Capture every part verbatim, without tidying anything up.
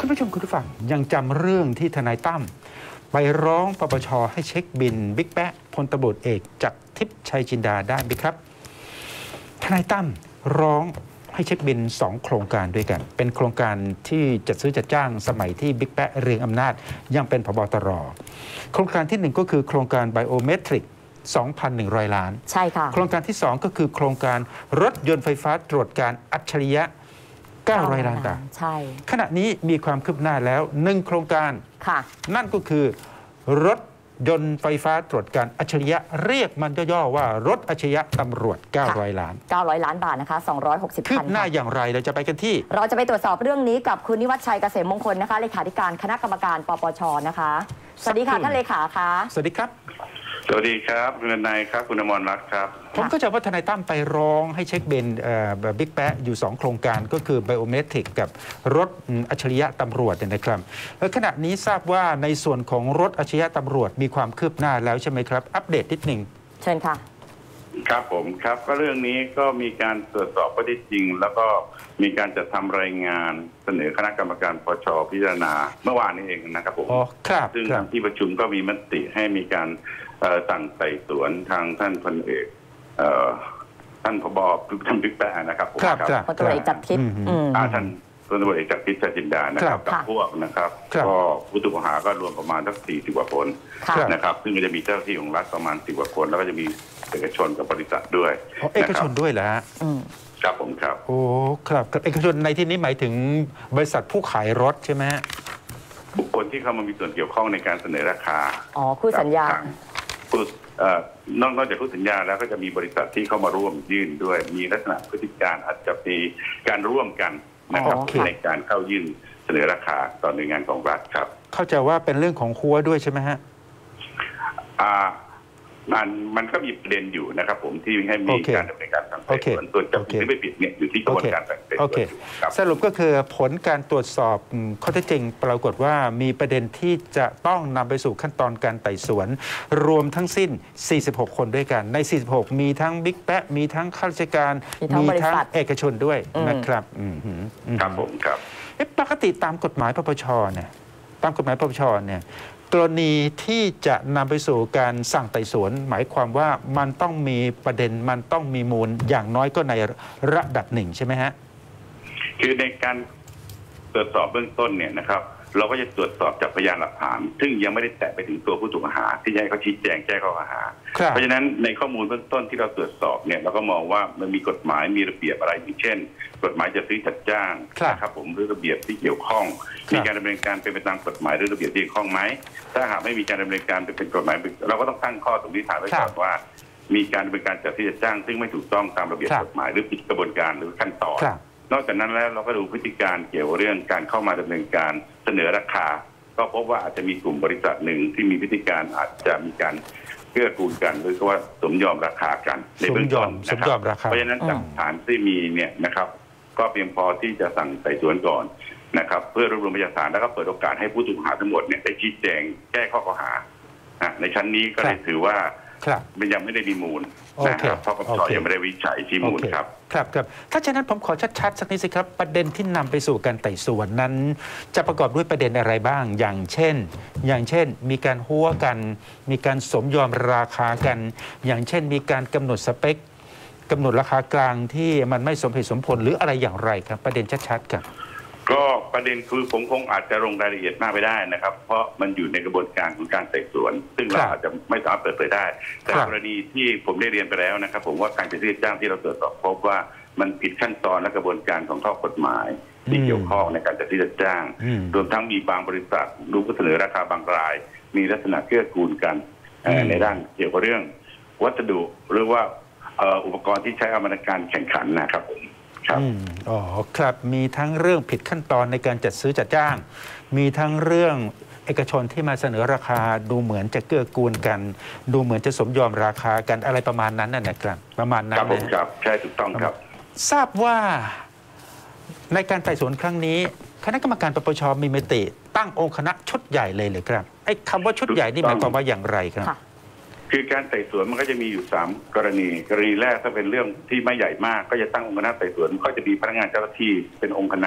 คุณผู้ชมคุณผู้ฟังยังจำเรื่องที่ทนายตั้มไปร้องปปช.ให้เช็คบินบิ๊กแป๊ะพลตำรวจเอกจักรทิพย์ชัยจินดาได้ไหมครับทนายตั้มร้องให้เช็คบินสองโครงการด้วยกันเป็นโครงการที่จัดซื้อจัดจ้างสมัยที่บิ๊กแป๊ะเรืองอำนาจยังเป็นผบ.ตร.โครงการที่หนึ่งก็คือโครงการไบโอเมตริกสองพันหนึ่งร้อย ล้านใช่ค่ะโครงการที่สองก็คือโครงการรถยนต์ไฟฟ้าตรวจการอัจฉริยะเก้าร้อยล้านบาทใช่ขณะนี้มีความคืบหน้าแล้วหนึ่งโครงการค่ะนั่นก็คือรถยนต์ไฟฟ้าตรวจการอัจฉริยะเรียกมันย่อๆว่ารถอัจฉริยะตำรวจเก้าร้อยล้านเก้าร้อยล้านบาทนะคะสองร้อยหกสิบคืบหน้าอย่างไรเราจะไปกันที่เราจะไปตรวจสอบเรื่องนี้กับคุณนิวัฒน์ชัยเกษมมงคลนะคะเลขาธิการคณะกรรมการปปช.นะคะสวัสดีค่ะท่านเลขาคะสวัสดีครับสวัสดีครับคุณนายครับคุณอมรรัตน์ครับผมก็จะว่าทนายตั้มไปร้องให้เช็คเบนบิ๊กแป๊ะอยู่สองโครงการก็คือไบโอเมตริกกับรถอัจฉริยะตำรวจเนี่ยนะครับแล้วขณะนี้ทราบว่าในส่วนของรถอัจฉริยะตำรวจมีความคืบหน้าแล้วใช่ไหมครับอัปเดตนิดหนึ่งเชิญค่ะครับผมครับก็เรื่องนี้ก็มีการตรวจสอบข้อเท็จจริงแล้วก็มีการจัดทำรายงานเสนอคณะกรรมการปปช.พิจารณาเมื่อวานนี้เองนะครับผมอ๋อครับซึ่งที่ประชุมก็มีมติให้มีการสั่งไต่สวนทางท่านพลเอกท่านผบ.ท่านบิ๊กแป๊ะนะครับผมครับพลตำรวจเอกจักรทิพย์ท่านพลตำรวจเอกจักรทิพย์ชัยจินดานะครับกับพวกนะครับก็ผู้ถูกกล่าวหาก็รวมประมาณสักสี่สิบกว่าคนนะครับซึ่งก็จะมีเจ้าหน้าที่ของรัฐประมาณสิบกว่าคนแล้วก็จะมีเอกชนกับบริษัทด้วยเอกชนด้วยเหรอฮะครับผมครับโอ้ครับเอกชนในที่นี้หมายถึงบริษัทผู้ขายรถใช่ไหมบุคคลที่เข้ามามีส่วนเกี่ยวข้องในการเสนอราคาอ๋อคู่สัญญานอกจากคู่สัญญาแล้วก็จะมีบริษัทที่เข้ามาร่วมยื่นด้วยมีลักษณะพฤติการอาจจะมีการร่วมกันนะครับในการเข้ายื่นเสนอราคาต่อหน่วยงานของรัฐครับเข้าใจว่าเป็นเรื่องของคัวด้วยใช่ไหมฮะอ่ามันมันก็มีประเด็นอยู่นะครับผมที่ให้มีการดำเนินการทางไต่สวนส่วนจะผิดหรือไม่ผิดเนี่ยอยู่ที่กระบวนการไต่สวนสรุปก็คือผลการตรวจสอบข้อเท็จจริงปรากฏว่ามีประเด็นที่จะต้องนำไปสู่ขั้นตอนการไต่สวนรวมทั้งสิ้นสี่สิบหกคนด้วยกันในสี่สิบหกมีทั้งบิ๊กแป๊ะมีทั้งข้าราชการมีทั้งเอกชนด้วยนะครับครับผมครับปกติตามกฎหมายปปช.เนี่ยตามกฎหมายปปช.เนี่ยกรณีที่จะนำไปสู่การสั่งไต่สวนหมายความว่ามันต้องมีประเด็นมันต้องมีมูลอย่างน้อยก็ในระดับหนึ่งใช่ไหมฮะคือในการตรวจสอบเบื้องต้นเนี่ยนะครับเราก็จะตรวจสอบจากพยานหลักฐานซึ่งยังไม่ได้แตะไปถึงตัวผู้ถูกกล่าวหาที่ให้เขาชี้แจงแก้ข้อกล่าวหาเพราะฉะนั้นในข้อมูลเบื้องต้นที่เราตรวจสอบเนี่ยเราก็มองว่ามันมีกฎหมายมีระเบียบอะไรอย่างเช่นกฎหมายจะซื้อจัดจ้างนะครับผมหรือระเบียบที่เกี่ยวข้องมีการดำเนินการเป็นไปตามกฎหมายหรือระเบียบที่เกี่ยวข้องไหมถ้าหากไม่มีการดำเนินการเป็นกฎหมายเราก็ต้องตั้งข้อสมมติฐานไว้ก่อนว่ามีการดำเนินการจัดซื้อจัดจ้างซึ่งไม่ถูกต้องตามระเบียบกฎหมายหรือผิดกระบวนการหรือขั้นตอนนอกจากนั้นแล้วเราก็ดูพฤติการเกี่ยวกับเรื่องการเข้ามาดำเนินการเสนอราคาก็พบว่าอาจจะมีกลุ่มบริษัทหนึ่งที่มีพฤติการอาจจะมีการเกื้อกูลกันหรือว่าสมยอมราคากันในเบื้องต้นนะครับเพราะฉะนั้นจากฐานที่มีเนี่ยนะครับก็เพียงพอที่จะสั่งไต่สวนก่อนนะครับเพื่อรวบรวมพยานหลักฐานแล้วก็เปิดโอกาสให้ผู้ถูกกล่าวหาทั้งหมดเนี่ยได้ชี้แจงแก้ข้อกล่าวหาในชั้นนี้ก็เลยถือว่ามันยังไม่ได้มีมูลนะครับเพราะปปช.ยังไม่ได้วิจัยที่มูลครับครับครับถ้าฉะนั้นผมขอชัดๆสักนิดสิครับประเด็นที่นำไปสู่การไต่สวนนั้นจะประกอบด้วยประเด็นอะไรบ้างอย่างเช่นอย่างเช่นมีการหัวกันมีการสมยอมราคากันอย่างเช่นมีการกำหนดสเปคกำหนดราคากลางที่มันไม่สมเหตุสมผลหรืออะไรอย่างไรครับประเด็นชัดๆครับก็ประเด็นคือผมคงอาจจะลงรายละเอียดมากไปได้นะครับเพราะมันอยู่ในกระบวนการของการไต่สวนซึ่งเราอาจจะไม่สามารถเปิดเผยได้แต่กรณีที่ผมได้เรียนไปแล้วนะครับผมว่าการจัดซื้อจ้างที่เราตรวจสอบพบว่ามันผิดขั้นตอนและกระบวนการของข้อกฎหมายที่เกี่ยวข้องในการจัดซื้อจ้างรวมทั้งมีบางบริษัทรู้เสนอราคาบางรายมีลักษณะเกื้อกูลกันในด้านเกี่ยวกับเรื่องวัสดุหรือว่าอุปกรณ์ที่ใช้อำนวยการแข่งขันนะครับผมครับอ๋อครับมีทั้งเรื่องผิดขั้นตอนในการจัดซื้อจัดจ้างมีทั้งเรื่องเอกชนที่มาเสนอราคาดูเหมือนจะเกื้อกูลกันดูเหมือนจะสมยอมราคากันอะไรประมาณนั้นนั่นแหละครับประมาณนั้นนะครับใช่ถูกต้องครับทราบว่าในการไต่สวนครั้งนี้คณะกรรมการปปช.มีมติตั้งองค์คณะชุดใหญ่เลยเลยครับไอ้คำว่าชุดใหญ่นี่หมายความว่าอย่างไรครับคือการไต่สวนมันก็จะมีอยู่สามกรณีกรณีแรกถ้าเป็นเรื่องที่ไม่ใหญ่มากก็จะตั้งองค์คณะไต่สวนก็จะมีพนักงานเจ้าหน้าที่เป็นองค์คณะ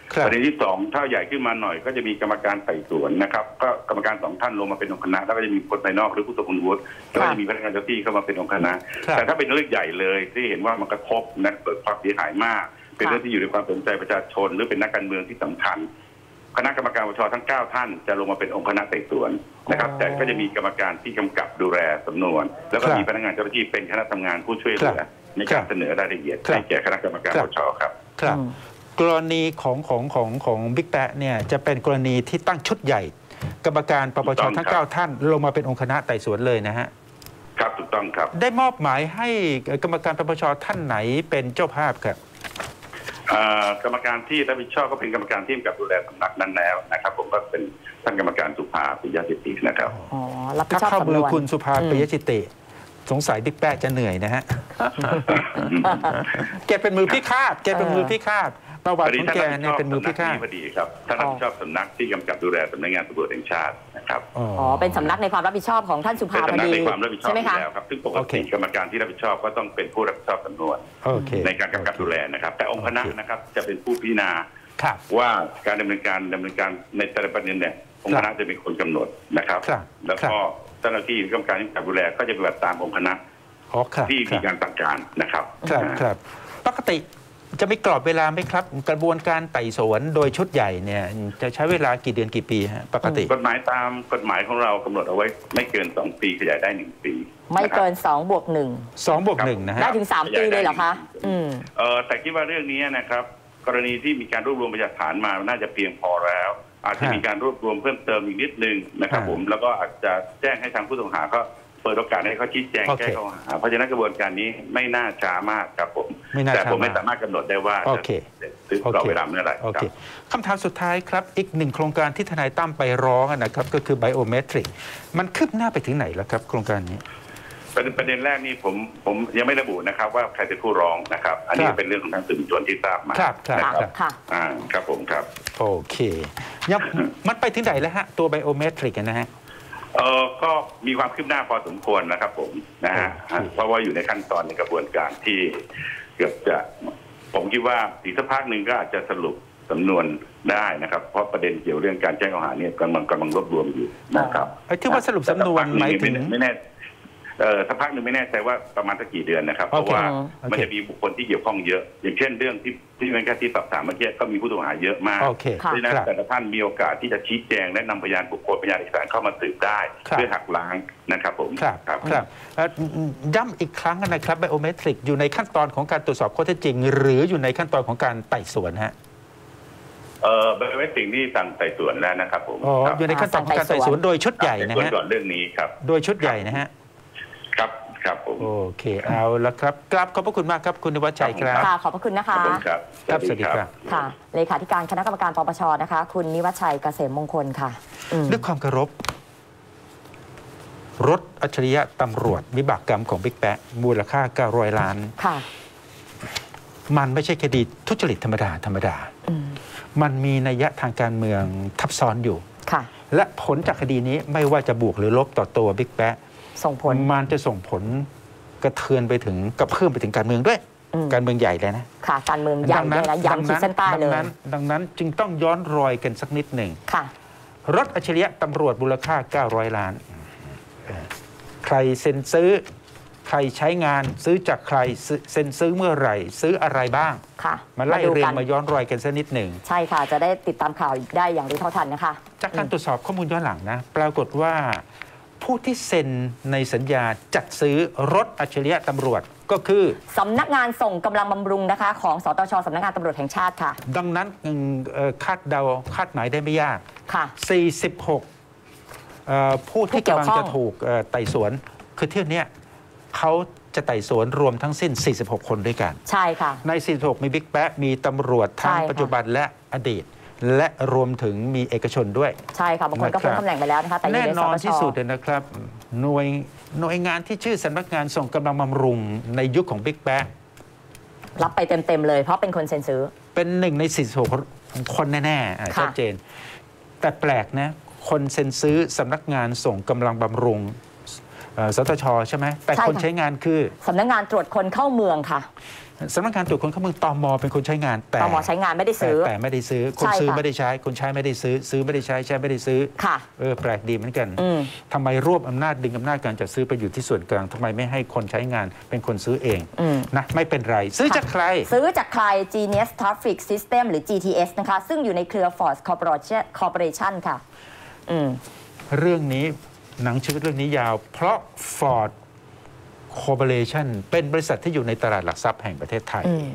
ประเด็นที่สองถ้าใหญ่ขึ้นมาหน่อยก็จะมีกรรมการไต่สวนนะครับก็กรรมการสองท่านลงมาเป็นองค์คณะแล้วก็จะมีคนภายนอกหรือผู้ทรงคุณวุฒิแล้วก็จะมีพนักงานเจ้าที่เข้ามาเป็นองค์คณะแต่ถ้าเป็นเรื่องใหญ่เลยที่เห็นว่ามันกระทบนะเกิดความเสียหายมากเป็นเรื่องที่อยู่ในความสนใจประชาชนหรือเป็นนักการเมืองที่สำคัญคณะกรรมการปปชทั้งเก้าท่านจะลงมาเป็นองค์คณะไต่สวนนะครับแต่ก็จะมีกรรมการที่กำกับดูแลสำนวนแล้วก็มีพนักงานเจ้าหน้าที่เป็นคณะทำงานผู้ช่วยเหลือในการเสนอรายละเอียดให้แก่คณะกรรมการปปชครับครับกรณีของของของของบิ๊กแปะเนี่ยจะเป็นกรณีที่ตั้งชุดใหญ่กรรมการปปชทั้งเก้าท่านลงมาเป็นองค์คณะไต่สวนเลยนะฮะครับถูกต้องครับได้มอบหมายให้กรรมการปปชท่านไหนเป็นเจ้าภาพครับกรรมการที่รับผิดชอบก็เป็นกรรมการที่กำกับดูแลสำนักนั้นแล้วนะครับผมก็เป็นท่านกรรมการสุภาปิยจิตินะครับอ๋อรับผิดชอบถ้าเข้าสำนวนมือคุณสุภาปิยจิติสงสัยบิ๊กแปะจะเหนื่อยนะฮะแกเป็นมือพิฆาตแกเป็นมือพิฆาตประวัติของแกเนี่ยเป็นมือพิฆาตพอดีครับท่านรับผิดชอบสำนักที่กำกับดูแลสำนักงานตำรวจแห่งชาตินะครับอ๋อเป็นสำนักในความรับผิดชอบของท่านสุภาพอดีใช่ไหมคะครับซึ่งปกติกรรมการที่รับผิดชอบก็ต้องเป็นผู้รับผิดชอบสำนวนในการกำกับดูแลนะครับแต่องค์คณะนะครับจะเป็นผู้พิจารณาว่าการดำเนินการดำเนินการในแต่ละประเด็นเนี่ยองค์คณะจะเป็นคนกำหนดนะครับแล้วก็เจ้าหน้าที่กรรมการที่กำกับดูแลก็จะปฏิบัติตามองค์คณะที่มีการสั่งการนะครับครับครับปกติจะมีกรอบเวลาไหมครับกระบวนการไต่สวนโดยชุดใหญ่เนี่ยจะใช้เวลากี่เดือนกี่ปีฮะปกติกฎหมายตามกฎหมายของเรากำหนดเอาไว้ไม่เกินสองปีขยายได้หนึ่งปีไม่เกินสองบวกหนึ่งสองบวกหนึ่งนะฮะได้ถึงสามปีเลยเหรอคะอืมเออแต่คิดว่าเรื่องนี้นะครับกรณีที่มีการรวบรวมพยานฐานมาน่าจะเพียงพอแล้วอาจจะมีการรวบรวมเพิ่มเติมอีกนิดนึงนะครับผมแล้วก็อาจจะแจ้งให้ทางผู้ต้องหาเขาเปิดโอกาสให้เขาชี้แจงแก้ข้อหาเพราะฉะนั้นกระบวนการนี้ไม่น่าช้ามากครับผมแต่ผมไม่สามารถกำหนดได้ว่าจะถึงกรอบเวลาเมื่อไหร่ครับคำถามสุดท้ายครับอีกหนึ่งโครงการที่ทนายตั้มไปร้องนะครับก็คือไบโอเมตริกมันคืบหน้าไปถึงไหนแล้วครับโครงการนี้ประเด็นแรกนี่ผมผมยังไม่ระบุนะครับว่าใครเป็นผู้ร้องนะครับอันนี้เป็นเรื่องของทางสื่อมวลชนที่ทราบมาครับครับค่ะอ่าครับผมครับโอเคยังมันไปถึงไหนแล้วฮะตัวไบโอเมตริกนะฮะเออก็มีความคืบหน้าพอสมควรนะครับผมนะฮะเพราะว่าอยู่ในขั้นตอนในกระบวนการที่เกือบจะผมคิดว่าอีกสักพักหนึ่งก็อาจจะสรุปสำนวนได้นะครับเพราะประเด็นเกี่ยวเรื่องการแจ้งข้อหาเนี่ยกำลังกำลังรวบรวมอยู่นะครับไอ้ที่ว่าสรุปสำนวนหมายถึงไม่แน่เออสักพักหนึ่งไม่แน่ใจว่าประมาณสักกี่เดือนนะครับเพราะว่ามันจะมีบุคคลที่เกี่ยวข้องเยอะอย่างเช่นเรื่องที่ที่เป็นการที่สอบถามเมื่อกี้ก็มีผู้ต้องหาเยอะมากเพราะฉะนั้นแต่ละท่านมีโอกาสที่จะชี้แจงและนำพยานบุคคลพยานเอกสารเข้ามาสืบได้เพื่อหักล้างนะครับผมครับครับย้ำอีกครั้งนะครับไบโอเมตริกอยู่ในขั้นตอนของการตรวจสอบข้อเท็จจริงหรืออยู่ในขั้นตอนของการไต่สวนฮะเออไบโอเมตริกนี่สั่งไต่สวนแล้วนะครับผมอ๋ออยู่ในขั้นตอนของการไต่สวนโดยชุดใหญ่นะฮะก่อนเรื่องนี้ครับโดยชุดใหญ่นะฮะครับครับผมโอเคเอาละครับกราบขอบพระคุณมากครับคุณนิวัฒน์ชัยครับค่ะขอบพระคุณนะคะครับครับสวัสดีครับค่ะเลขาธิการคณะกรรมการปปชนะคะคุณนิวัฒน์ชัยเกษมมงคลค่ะด้วยความเคารพรถอัจฉริยะตำรวจวิบากกรรมของบิ๊กแปะมูลค่าเก้าร้อยล้านค่ะมันไม่ใช่คดีทุจริตธรรมดาธรรมดามันมีนัยยะทางการเมืองทับซ้อนอยู่ค่ะและผลจากคดีนี้ไม่ว่าจะบวกหรือลบต่อตัวบิ๊กแปะส่งผลมันจะส่งผลกระเทือนไปถึงกระเพื่อมไปถึงการเมืองด้วยการเมืองใหญ่เลยนะค่ะการเมืองใหญ่เลยนะย้ำขีดเส้นใต้เลยดังนั้นจึงต้องย้อนรอยกันสักนิดหนึ่งค่ะรถอัจฉริยะตำรวจมูลค่าเก้าร้อยล้านใครเซ็นซื้อใครใช้งานซื้อจากใครเซ็นซื้อเมื่อไหร่ซื้ออะไรบ้างค่ะมาไล่เรียงมาย้อนรอยกันสักนิดหนึ่งใช่ค่ะจะได้ติดตามข่าวได้อย่างรู้เท่าทันนะคะจากการตรวจสอบข้อมูลย้อนหลังนะปรากฏว่าผู้ที่เซ็นในสัญญาจัดซื้อรถอัจฉริยะตำรวจก็คือสำนักงานส่งกำลังบำรุงนะคะของสตชสำนักงานตำรวจแห่งชาติค่ะดังนั้นคาดเดาคาดหมายได้ไม่ยากค่ะสี่สิบหกผู้ที่กำลังจะถูกไต่สวนคือเที่ยวนี้เขาจะไต่สวนรวมทั้งสิ้นสี่สิบหกคนด้วยกันใช่ค่ะในสี่สิบหกมีบิ๊กแป๊ะมีตำรวจทั้งปัจจุบันและอดีตและรวมถึงมีเอกชนด้วยใช่ค่ะบางคนก็พ้นตำแหน่งไปแล้วนะคะแต่แน่นอนที่สุดเลยนะครับหน่วยหน่วยงานที่ชื่อสำนักงานส่งกำลังบำรุงในยุคของบิ๊กแป๊ะรับไปเต็มๆเลยเพราะเป็นคนเซ็นซื้อเป็นหนึ่งในสี่สิบหกคนแน่ๆชัดเจนแต่แปลกนะคนเซ็นซื้อสำนักงานส่งกำลังบำรุงเอ่อสตชใช่ไหมแต่ใช่คนค่ะใช้งานคือสำนักงานตรวจคนเข้าเมืองค่ะสำนักงานตรวจคนเข้าเมืองตมเป็นคนใช้งานแต่ตมใช้งานไม่ได้แต่ซื้อแต่ไม่ได้ซื้อคนใช่ซื้อค่ะไม่ได้ใช้คนใช้ไม่ได้ซื้อ ซื้อไม่ได้ใช้ใช้ไม่ได้ซื้อค่ะเออแปลกดีเหมือนกันอืมทำไมรวบอำนาจดึงอำนาจการจัดซื้อไปอยู่ที่ส่วนกลางทำไมไม่ให้คนใช้งานเป็นคนซื้อเองอืมนะไม่เป็นไร ซื้อจากใครซื้อจากใคร Genius Traffic System หรือ จี ที เอส นะคะ ซึ่งอยู่ในเครือ Ford Corporation Corporation ค่ะ อืมเรื่องนี้หนังชีวิตเรื่องนี้ยาว เพราะ Ford Corporation เป็นบริษัทที่อยู่ในตลาดหลักทรัพย์แห่งประเทศไทยอืม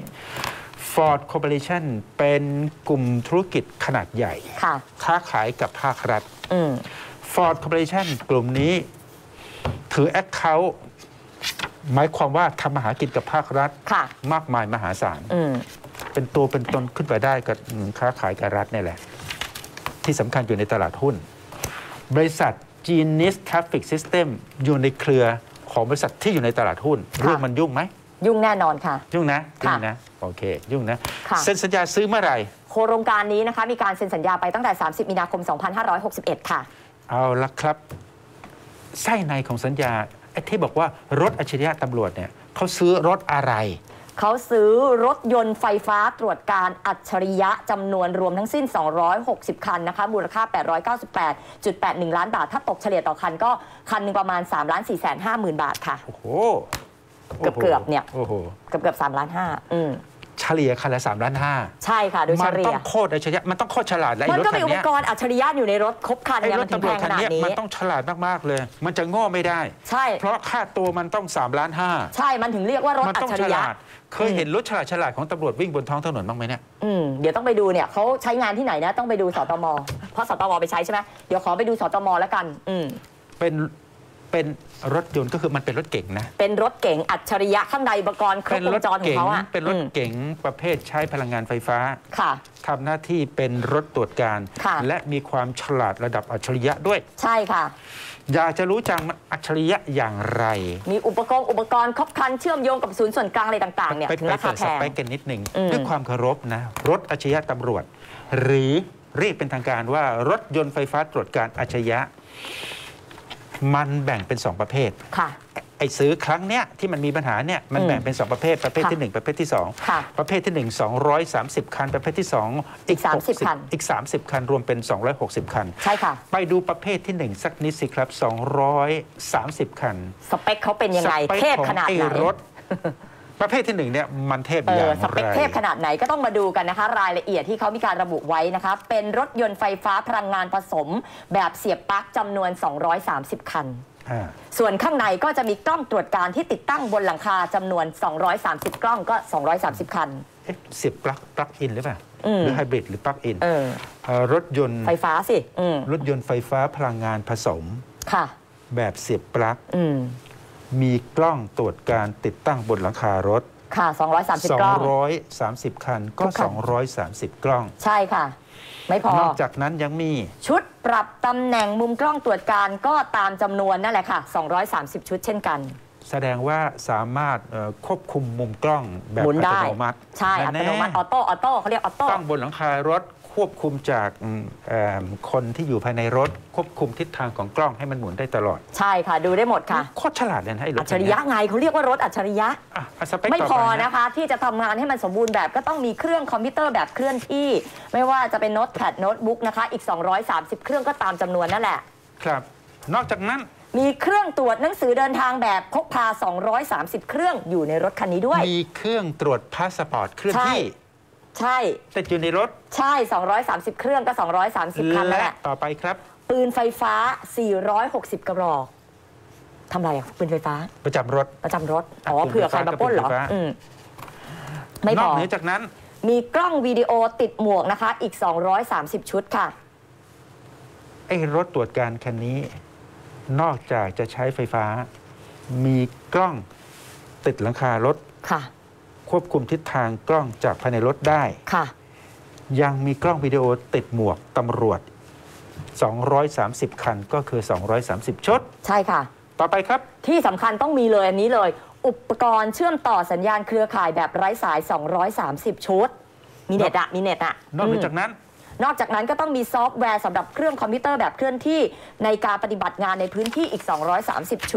Ford Corporation เป็นกลุ่มธุรกิจขนาดใหญ่ค่ะค้าขายกับภาครัฐอืม Ford Corporation กลุ่มนี้ถือ Account หมายความว่าทำมาหากินกับภาครัฐค่ะมากมายมหาศาลอืมเป็นตัวเป็นตนขึ้นไปได้กับอืมค้าขายกับรัฐนี่แหละ ที่สำคัญอยู่ในตลาดหุ้น บริษัท Genius Traffic System อยู่ในเครือของบริษัทที่อยู่ในตลาดหุ้นค่ะเรื่องมันยุ่งไหมยุ่งแน่นอนค่ะยุ่งนะค่ะยุ่งนะโอเค ยุ่งนะค่ะเซ็นสัญญาซื้อเมื่อไหร่โครงการนี้นะคะ มีการเซ็นสัญญาไปตั้งแต่ สามสิบ มีนาคม สองพันห้าร้อยหกสิบเอ็ด ค่ะเอาละครับ ไส้ในของสัญญาไอ้ที่บอกว่ารถอัจฉริยะตำรวจเนี่ยเขาซื้อรถอะไรเขาซื้อรถยนต์ไฟฟ้าตรวจการอัจฉริยะจำนวนรวมทั้งสิ้น สองร้อยหกสิบ คันนะคะ มูลค่า แปดร้อยเก้าสิบแปดจุดแปดหนึ่ง ล้านบาท ถ้าตกเฉลี่ยต่อคันก็คันหนึ่งประมาณ สามล้านสี่แสนห้าหมื่น บาทค่ะโอ้โหเกือบๆเนี่ยโอ้โหเกือบเกือบสามล้านห้าอืมเฉลี่ยคันละสามล้านห้าใช่ค่ะ โดยเฉมันลี่ต้อย งโคตรอัจฉริยะมันต้องโคตรฉลาดและไอ้มันรถก็คัมีนอุปเนี้ยกรณ์อัจฉริยะอยู่ในรถครบคันไอ้เนี่ยรมัถนถึงตำรแพวจงขคันนาดเนี้ยนี้มันต้องฉลาดมากๆเลย มันจะโง่ไม่ได้ใช่เพราะค่าตัวมันต้องสามล้านห้าใช่ มันถึงเรียกว่ารถมันอัจต้องฉฉริยะลาด เคยเห็นรถฉลาดฉลาดของตำรวจวิ่งบนท้องถนนบ้างไหมเนี่ยอืมเดี๋ยวต้องไปดูเนี่ยเขาใช้งานที่ไหนนะ ต้องไปดูสตม เพราะสตมไปใช้ใช่ไหมเดี๋ยวขอไปดูสตมแล้วกัน อืมเป็นเป็นรถยนต์ก็คือมันเป็นรถเก๋งนะเป็นรถเก๋งอัจฉริยะข้างในอุปกรณ์ครบเป็นวรง ถจรของเก๋งเขาอะเป็นรถอืมเก๋งประเภทใช้พลังงานไฟฟ้าค่ะทำหน้าที่เป็นรถตรวจการค่ะและมีความฉลาดระดับอัจฉริยะด้วยใช่ค่ะอยากจะรู้จังมันอัจฉริยะอย่างไรมีอุปกรณ์อุปกรณ์ครบครันเชื่อมโยงกับศูนย์ส่วนกลางอะไรต่างๆเนี่ยไปถึงไปราคาเปิดแพสงเปคกันนิดหนึ่งอืมด้วยความเคารพนะ รถอัจฉริยะตำรวจ หรือเรียกเป็นทางการว่ารถยนต์ไฟฟ้าตรวจการอัจฉริยะ มันแบ่งเป็นสองประเภทค่ะไอ้ซื้อครั้งเนี้ยที่มันมีปัญหาเนี่ยมันอืมแบ่งเป็นสองประเภทประเภทที่หนึ่งประเภทที่สองค่ะประเภทที่หนึ่ง สองร้อยสามสิบ คัน ประเภทที่สองอีกสามสิบคันอีกสามสิบคันรวมเป็นสองร้อยหกสิบคันใช่ค่ะไปดูประเภทที่หนึ่งสักนิดสิครับสองร้อยสามสิบคันสเปคเขาเป็นยังไงสปคเทพขนาดของไหนไอ้รถ ประเภทที่หนึ่งเนี่ยมันเทพเออย่าอง สเปคไรเทพขนาดไหนก็ต้องมาดูกันนะคะ รายละเอียดที่เขามีการระบุไว้นะคะ เป็นรถยนต์ไฟฟ้าพลังงานผสม แบบเสียบปลั๊กจำนวน สองร้อยสามสิบ คันอ่าส่วนข้างในก็จะมีกล้องตรวจการที่ติดตั้งบนหลังคาจำนวน สองร้อยสามสิบ กล้องก็ สองร้อยสามสิบ คันเอ๊ะเสียบปลั๊กปลั๊กอินหรือเปล่าอืมหรือไฮบริดหรือปลั๊กอินเออเอ่อรถยนต์ไฟฟ้าสิอืมรถยนต์ไฟฟ้าพลังงานผสมค่ะแบบเสียบปลั๊กอืมมีกล้องตรวจการติดตั้งบนหลังคารถค่ะ สองร้อยสามสิบ กล้องสองร้อยสามสิบ คันก็ทุกคันสองร้อยสามสิบ กล้องใช่ค่ะ ไม่พอนอกจากนั้นยังมีชุดปรับตำแหน่งมุมกล้องตรวจการก็ตามจำนวนนั่นแหละค่ะ สองร้อยสามสิบ ชุดเช่นกันแสดงว่าสามารถเอ่อควบคุมมุมกล้องแบบหมุนอัได้ตโนมัติใช่อัตโนมัติออโต้ออโต้เขาเรียกออโต้ตั้งบนหลังคารถควบคุมจากอืมเอ่อคนที่อยู่ภายในรถ ควบคุมทิศทางของกล้องให้มันหมุนได้ตลอดใช่ค่ะ ดูได้หมดค่ะโคตรฉลาดเลยนะไอ้รถอัจฉริยะไงเขาเรียกว่ารถอัจฉริยะอ่ะอ่ะสเปคไม่ต่พอปนะคะ ที่จะทำงานให้มันสมบูรณ์แบบก็ต้องมีเครื่องคอมพิวเตอร์แบบเคลื่อนที่ ไม่ว่าจะเป็นโน้ตแพดโน้ตบุ๊กนะคะ อีก สองร้อยสามสิบ เครื่องก็ตามจำนวนนั่นแหละครับ นอกจากนั้นมีเครื่องตรวจหนังสือเดินทางแบบพกพา สองร้อยสามสิบ เครื่องอยู่ในรถคันนี้ด้วยมีเครื่องตรวจพาสปอร์ตเคลื่อนใช่ที่ใช่ติดอยู่ในรถใช่ สองร้อยสามสิบ เครื่องก็ สองร้อยสามสิบ คันนั่นและแหละต่อไปครับปืนไฟฟ้า สี่ร้อยหกสิบ กระบอกทำอะไรอ่ะปืนไฟฟ้าประจำรถประจำรถ อ๋ออ่ะปืนไฟฟ้าเผื่อใครมาปล้นเหรอก็ปืนไฟฟ้าอืมไม่นพอกอเหนือจากนั้นมีกล้องวิดีโอติดหมวกนะคะ อีก สองร้อยสามสิบ ชุดค่ะไอ้รถตรวจการคันนี้ นอกจากจะใช้ไฟฟ้า มีกล้องติดหลังคารถค่ะควบคุมทิศทางกล้องจากภายในรถได้ค่ะยังมีกล้องวิดีโอติดหมวกตำรวจ สองร้อยสามสิบ คันก็คือ สองร้อยสามสิบ ชุดใช่ค่ะต่อไปครับที่สำคัญต้องมีเลยอันนี้เลย อุปกรณ์เชื่อมต่อสัญญาณเครือข่ายแบบไร้สาย สองร้อยสามสิบ ชุด มีเน็ตอะมีเน็ตอะนอกเหนือมจากนั้นนอกจากนั้นก็ต้องมีซอฟต์แวร์สำหรับเครื่องคอมพิวเตอร์แบบเคลื่อนที่ในการปฏิบัติงานในพื้นที่อีก สองร้อยสามสิบ ชุด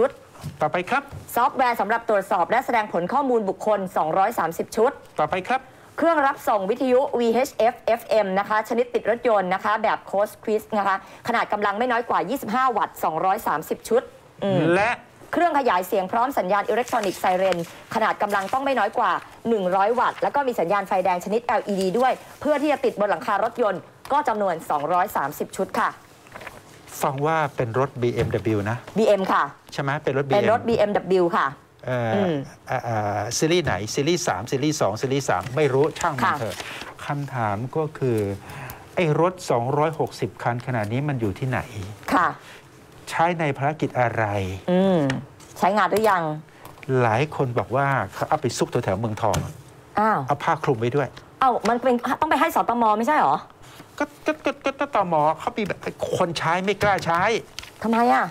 ต่อไปครับซอฟต์แวร์สำหรับตรวจสอบและแสดงผลข้อมูลบุคคลสองร้อยสามสิบชุดต่อไปครับเครื่องรับส่งวิทยุ วี เอช เอฟ เอฟ เอ็ม นะคะชนิดติดรถยนต์นะคะแบบโคสควิสนะคะขนาดกำลังไม่น้อยกว่ายี่สิบห้าวัตต์สองร้อยสามสิบชุดและเครื่องขยายเสียงพร้อมสัญญาณอิเล็กทรอนิกส์ไซเรนขนาดกำลังต้องไม่น้อยกว่าหนึ่งร้อยวัตต์แล้วก็มีสัญญาณไฟแดงชนิด แอล อี ดี ด้วยเพื่อที่จะติดบนหลังคารถยนต์ก็จำนวนสองร้อยสามสิบชุดค่ะฟังว่าเป็นรถ บี เอ็ม ดับเบิลยู นะบี เอ็ม ค่ะใช่ไหมเป็นรถ บี เอ็มเป็นรถ บี เอ็ม ดับเบิลยู ค่ะเอ่อเอ่อซีรีส์ไหนซีรีส์สามซีรีส์สองซีรีส์สามไม่รู้ช่างมันเถอะคำถามก็คือไอ้รถสองร้อยหกสิบคันขนาดนี้มันอยู่ที่ไหนค่ะใช้ในภารกิจอะไรอืมใช้งานหรือยังหลายคนบอกว่าเขาเอาไปซุกตัวแถวเมืองทองอ้าวเอาผ้าคลุมไว้ด้วยเอ้ามันเป็นต้องไปให้สตมไม่ใช่หรอก็ก็ก็ก็ตมเขามีแบบคนใช้ไม่กล้าใช้ทำไมอ่ะ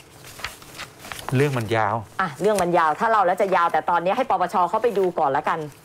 เรื่องมันยาวอ่ะเรื่องมันยาวถ้าเราแล้วจะยาวแต่ตอนนี้ให้ปปชเขาไปดูก่อนแล้วกัน